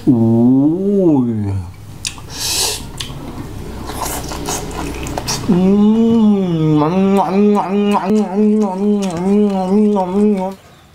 Ui. Ngon ngon ngon ngon ngon ngon ngon ngon ngon.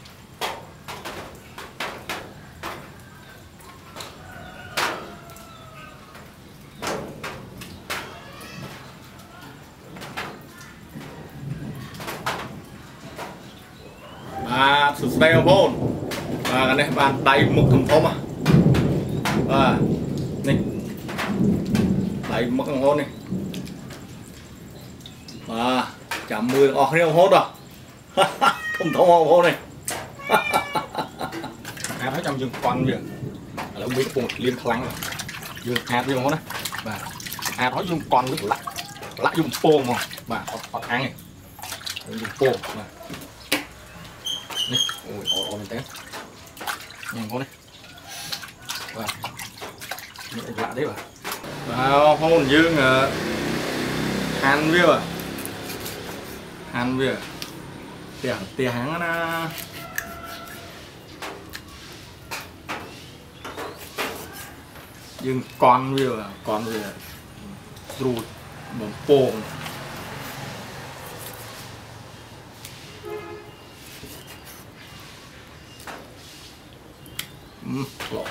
Sụt đây không hôn cái này bạn đẩy mực thùng thôm à này đẩy mực thùng hôn này chạm mười ọt này không hốt rồi thùng thôm không hôn này thấy trong dương con vậy là ông biết cùng liên kháng dương hạt dương hôn đấy và nói dương con rất lạ dùng pô mà và ăn này dùng pô mà ôi ôi mình té nhanh con đấy và lạ đấy và hôn dương han việc tiền hắn nó dương con việc ruột bóng pồ lọt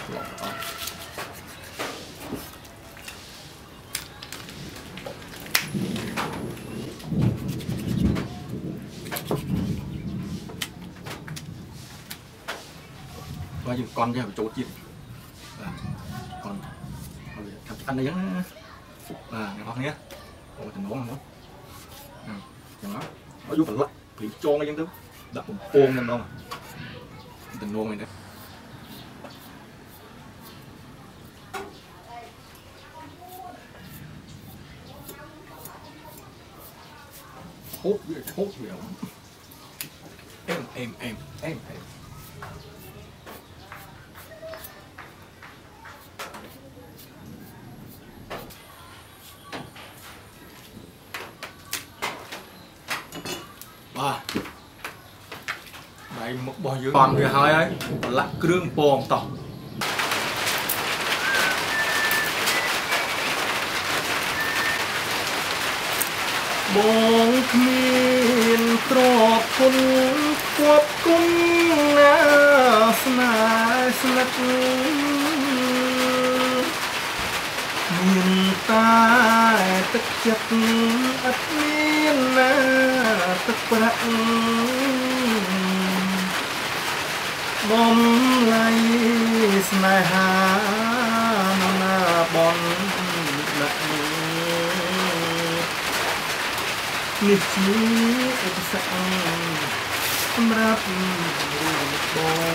và những con ra chỗ chít còn ăn đấy nhá ngày hôm nhé ôi tình ngon lắm chẳng nó vô phần lạnh thì cho ngay dân thứ đặt một pôn lên đâu mà tình ngon này đấy hốt gì em đây một bò dưới còn người hơi ấy là krương pòn tỏ bong miền trọt cung quắp cung snap miền ta tất chất ắt miền tất bạc bom lai snai ha na bon đạiนิจิเอกสารสำหรับบ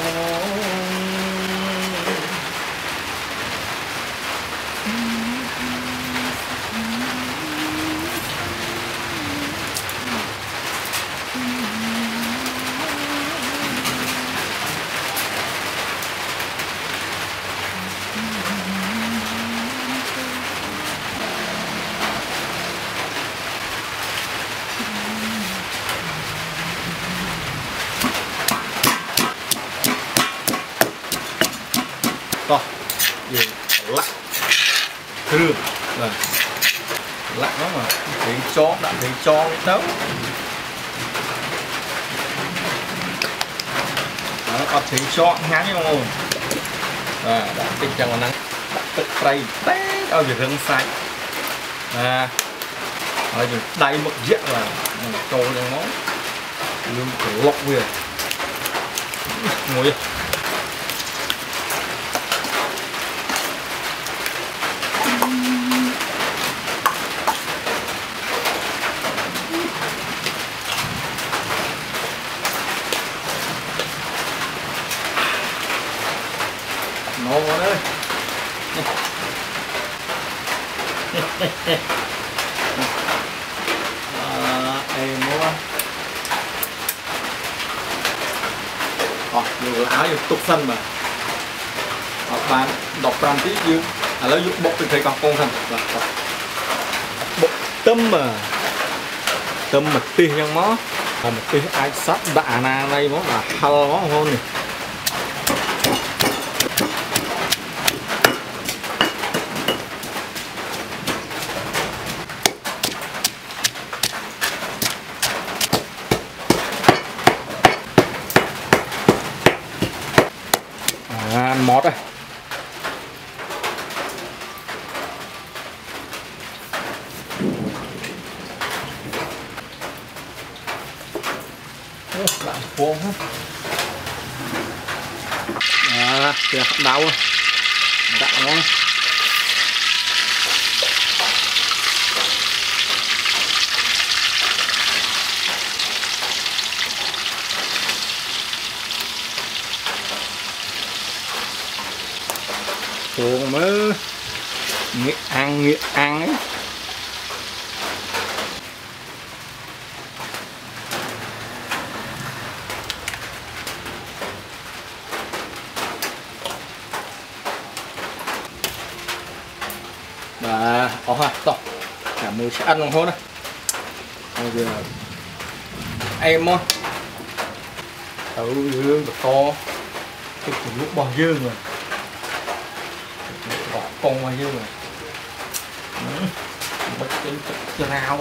to gì lạ thương là lạ lắm mà thấy chó đã thấy chó nấu nó có thấy chó ngán không không đã tích chẳng mà nắng tức tay té ở việc hướng sai nói chung đầy một diện là trâu trong nó lương của lọc về ngồi ngon quá đấy em mua nhiều áo dùng tục xanh mà bạn đọc tam tí dương lấy dụng bột từ thầy con thành bột tâm mà tì nhân mó một tí ai sắp đạ na đây mó là halo mó hôn này ban mót đây. Làm cuốn hết. Kìa đau rồi. Đặng ngon. Cuốn mới nghĩa ăn ấy. Và ha to cả mùi sẽ ăn không đấy. Bây giờ em á tấu dương được to cái lúc bao dương rồi bỏ con bao dương rồi bất tính cho nào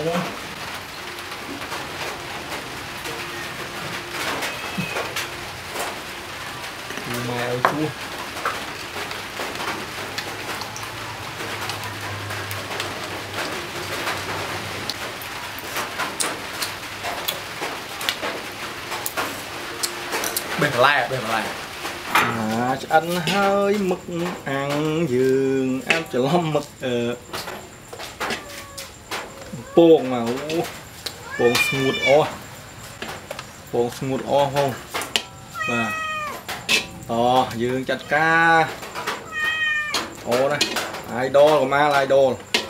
mèo chua bên lại ăn hơi mực ăn giường em chỉ lom mực buông mà buông smooth o không và to giường chặt cá ô này idol của ma là idol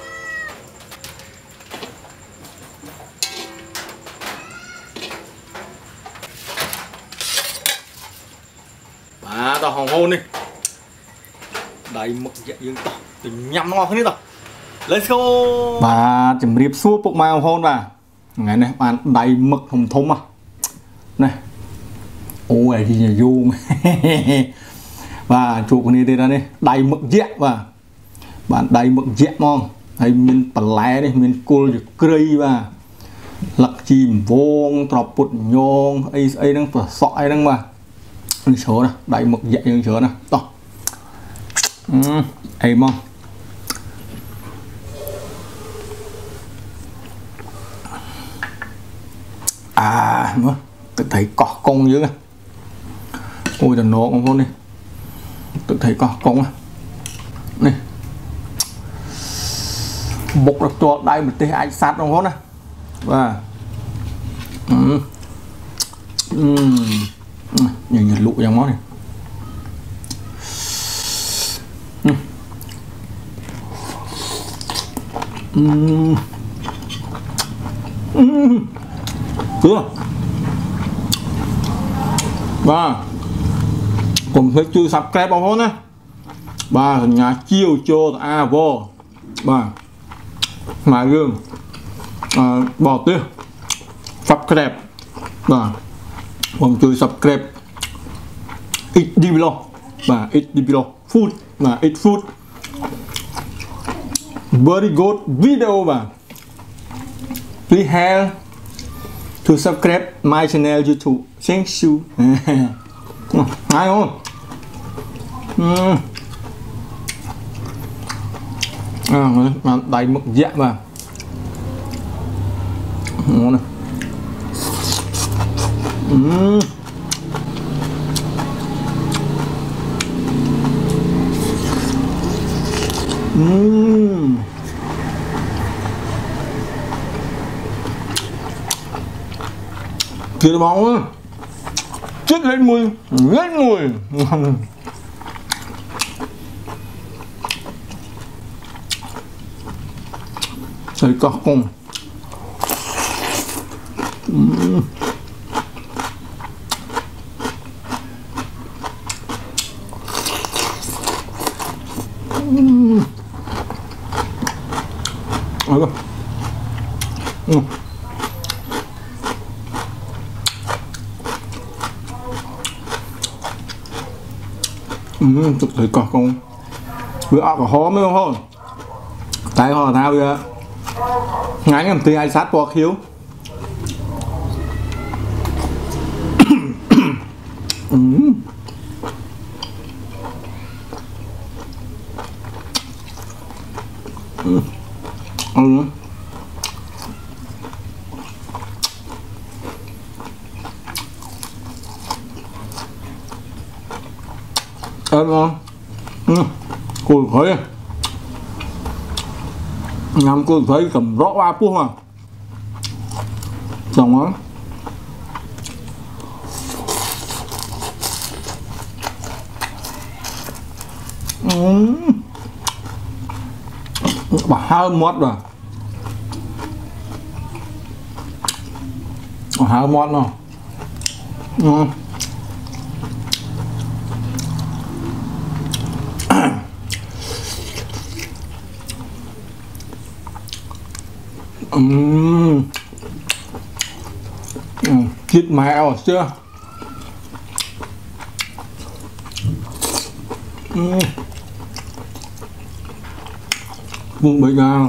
tao hồng hôn đi đầy mực dạng dương to tình nhắm ngon thế tao let's go bà chấm riệp xua bụng mai hồng hôn bà ngày này bạn đầy mực hồng thôm à này ôi gì nhỉ du và chụp cái này ra đi đầy mực dẹt và bạn đầy mực dẹt ngon hay mình bẩn lé đi mình cua được cây và lật chìm vuông trọc bụt nhông ấy đang phải sọi đang mà số này đầy mực dạy những số này to em không nữa tự thấy cỏ công dưới ôi là nó không con đi tự thấy cỏ công này bột được cho đây một tí anh sát trong hốt này và nhìn lụ trong món này chưa và cùng thấy chưa subscribe bao hôn á ba nhà chiêu cho vô ba mà gương bỏ tiêu subscribe và cùng chưa subscribe ít đi below và ít đi below food và ít food very good video và please help to subscribe my channel YouTube thank you hay không đầy mực dạ vào ngon này kia bóng chết lên mùi thấy có không thực thấy có không bữa ọc ở hó mới không tay họ thao bây ngái làm tươi ai sát bò khiếu Em ngon. Cùi khởi ngắm cùi khởi cầm rõ ba phút mà xong á. Bà hai mót rồi, hai mót nào. Thịt mèo chưa? Vùng bệnh nào?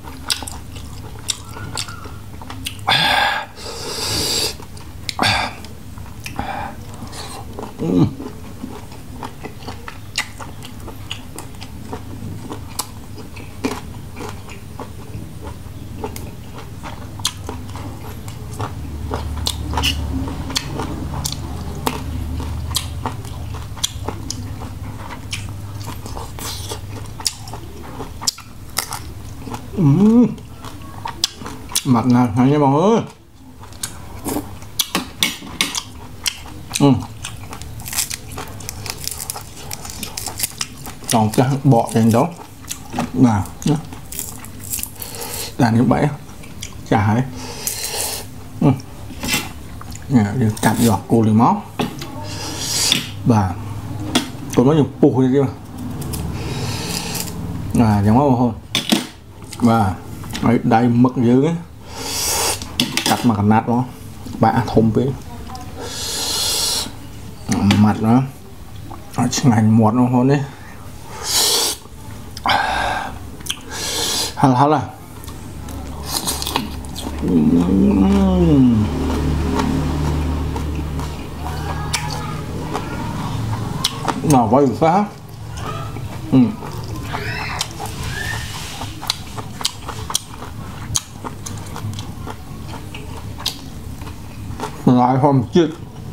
Mặt nè hả mọi người. Còn cái bọ trên đó vào đàn như vậy chả ấy. Nè cắt giọt cô lì máu và còn nó nhiều bù đi mà giống máu thôi. Và đây mực dữ ấy. Cắt mà nát nó bã thùng với mặt nó ngành muột nó hơn đấy. Hả là nào vậy sao? Lại không chết.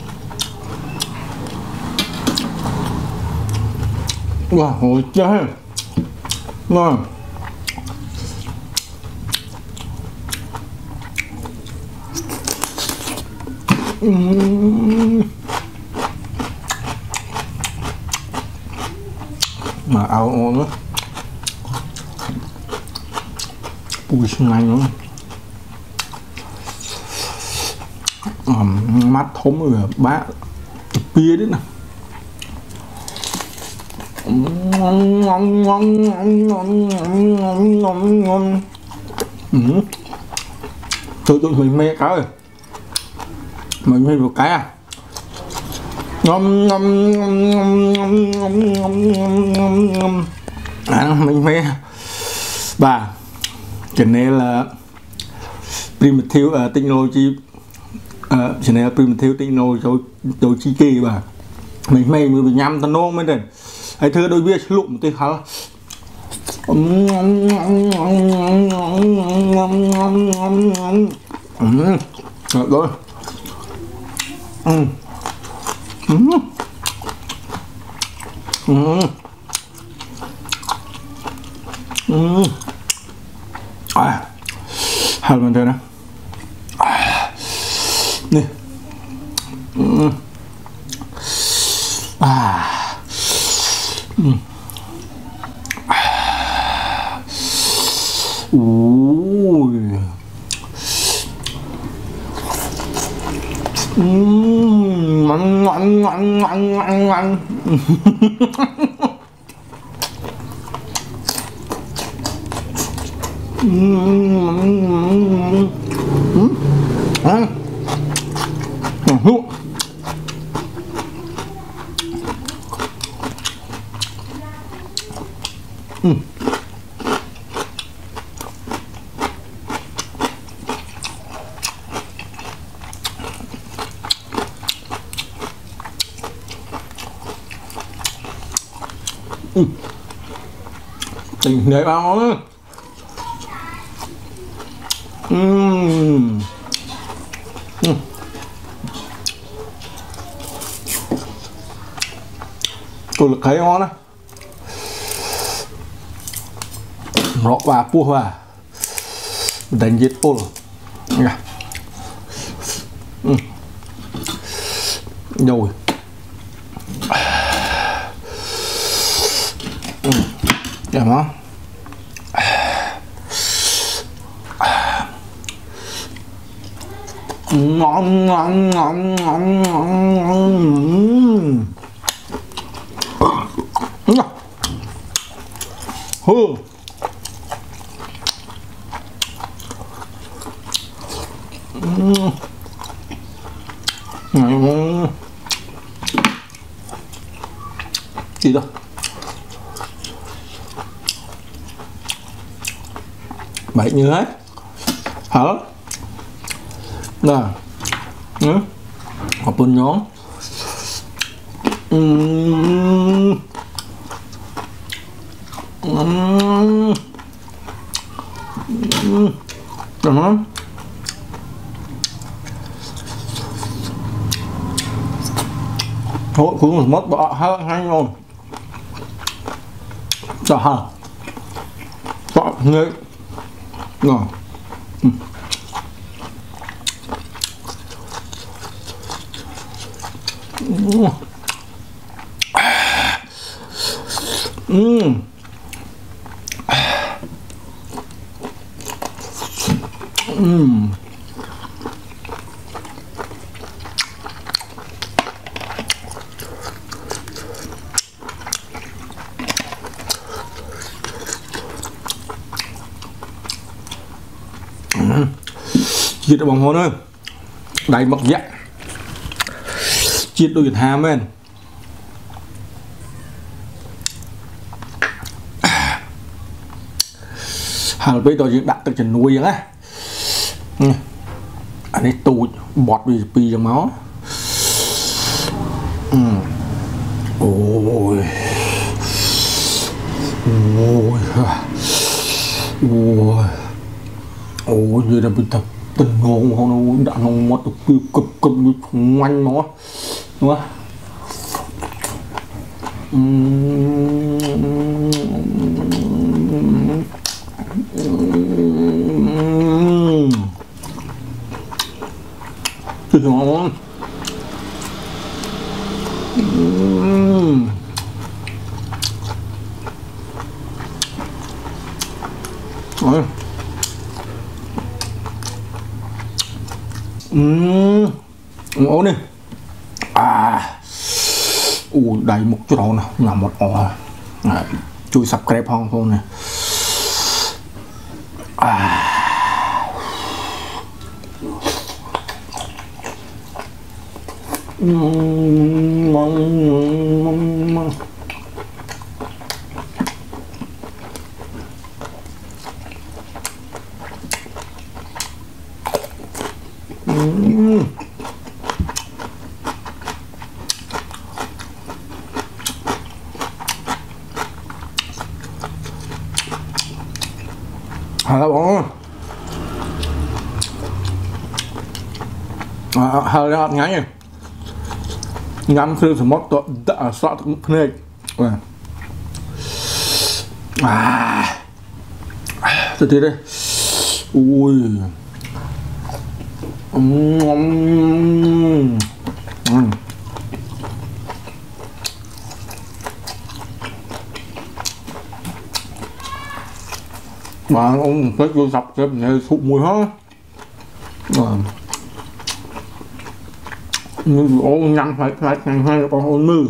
Wow, hồi chết. Ngon. Mà áo ngon nữa. Ui ngay nữa. Mắt thấm rồi bát bia đấy nè. Tụi mình mê cá rồi. Mình mê một cái à. Mình mê. Bà cái này là primitive technology. Cho nên là primitive technology cho chi kỳ bà. Mình mê mình nhắm ta nôn mới được. Hãy thưa đôi bia lụm một tí hả. Rồi. Hai lần đây nè. Nè. Ui. Ngon. Tình đấy bao nữa. tôi lực thấy ngon á, rót vào pua vào đánh giết pua nha, rồi đẹp không? Ngon ngon ngon ngon ngon hương gì đâu bảy như hết hả nè học bên nhóm đó thôi cũng mất bỏ hơn hay rồi cho hả bỏ nghe rồi chiết bằng hôn ơi đầy mật dạ chiết đôi Việt Nam bên hàng bây giờ đặt từ chân nuôi á anh ấy tụt bọt vì trong máu ôi ôi ôi ôi như là bị tập tình ngon không nó đã ngon mất cực cực cực ngoanh nó đúng không? Thật ngon. Rồi. Ổn đi. Đầy một chút đâu nè, làm một ổ. Chui subscribe không thôi nè. Hả bố hơi ra ngắn nhỉ ngắm khơi sớm mót đã sọt phê từ từ đây ui mà ông cái vô dọc cái này thụ mùi hết nhưng ông nhăn phải hay còn ôn mư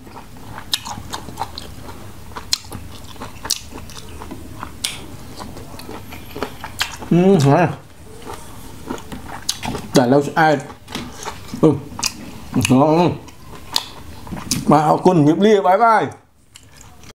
để lâu ai mà con nghiệp lia bye bye.